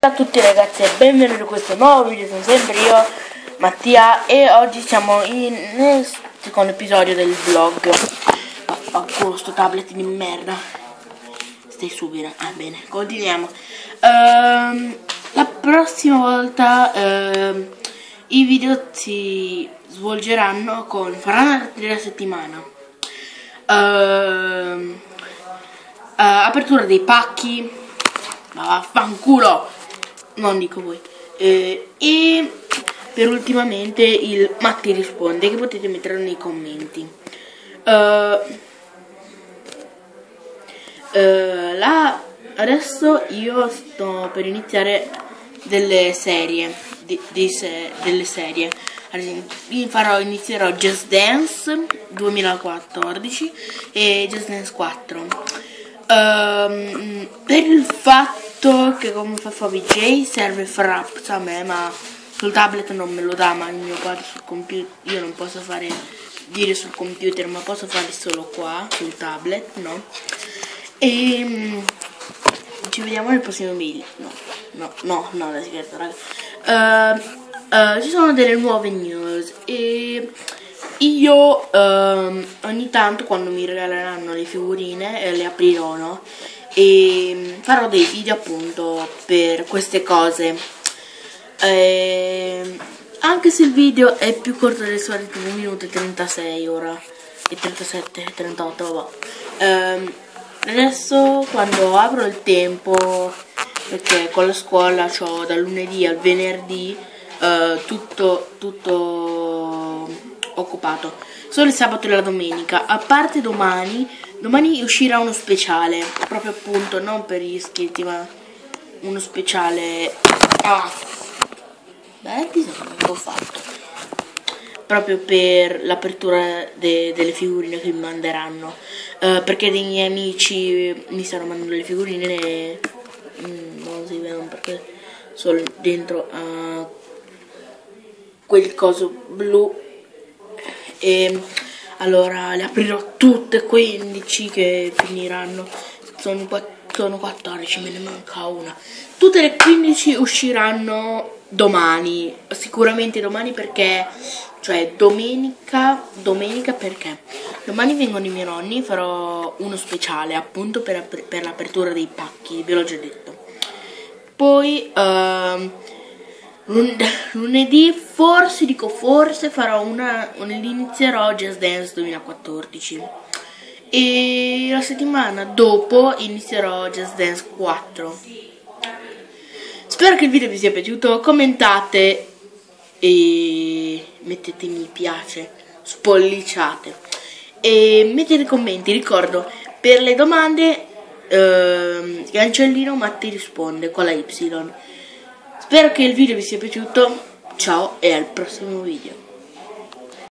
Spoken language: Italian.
Ciao a tutti ragazzi e benvenuti in questo nuovo video, sono sempre io, Mattia, e oggi siamo nel secondo episodio del vlog. Con sto tablet di merda. Stai subito. Bene, continuiamo. La prossima volta i video si svolgeranno faranno la settimana. Apertura dei pacchi. Ma vaffanculo! Non dico voi. E per ultimamente il Matti risponde, che potete mettere nei commenti. Adesso io sto per iniziare delle serie. Delle serie. Ad esempio, inizierò Just Dance 2014 e Just Dance 4. Per il fatto che come fa VJ serve Fraps a me, ma sul tablet non me lo dà, ma il mio padre sul computer io non posso fare dire sul computer, ma posso farli solo qua sul tablet, no? E ci vediamo nel prossimo video. No, la scherzo, raga. Ci sono delle nuove news e io ogni tanto, quando mi regaleranno le figurine, le aprirò, no? E farò dei video appunto per queste cose. Anche se il video è più corto del solito, 1 minuto e 36 ora, e 37, 38, vabbè. Adesso quando apro il tempo, perché con la scuola c'ho dal lunedì al venerdì tutto occupato, solo il sabato e la domenica, a parte domani uscirà uno speciale, proprio appunto non per gli iscritti, ma uno speciale che ho fatto proprio per l'apertura delle figurine che mi manderanno, perché dei miei amici mi stanno mandando le figurine e non si vedono perché sono dentro a quel coso blu. E allora le aprirò tutte, 15 che finiranno, sono 14, me ne manca una. Tutte le 15 usciranno domani, sicuramente domani, perché cioè domenica perché domani vengono i miei nonni, farò uno speciale appunto per l'apertura dei pacchi, ve l'ho già detto. Poi lunedì forse farò inizierò Just Dance 2014 e la settimana dopo inizierò Just Dance 4. Spero che il video vi sia piaciuto, commentate e mettete mi piace, spolliciate e mettete commenti. Ricordo, per le domande Cancellino Matti risponde con la Y. Spero che il video vi sia piaciuto, ciao e al prossimo video.